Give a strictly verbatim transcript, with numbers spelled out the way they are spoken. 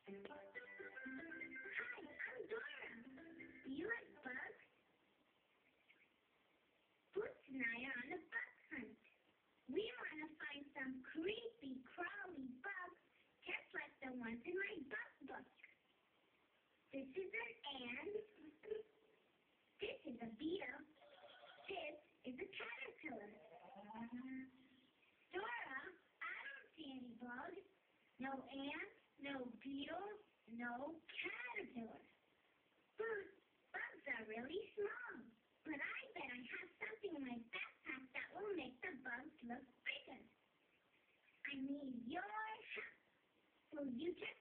Hi, I'm Dora. Do you like bugs? Boots and I are on a bug hunt. We want to find some creepy, crawly bugs, just like the ones in my bug book. This is an ant. This is a beetle. This is a caterpillar. Dora, I don't see any bugs. No ant, no beetle, no caterpillar. Hmm, bugs are really small, but I bet I have something in my backpack that will make the bugs look bigger. I need your help. Will you just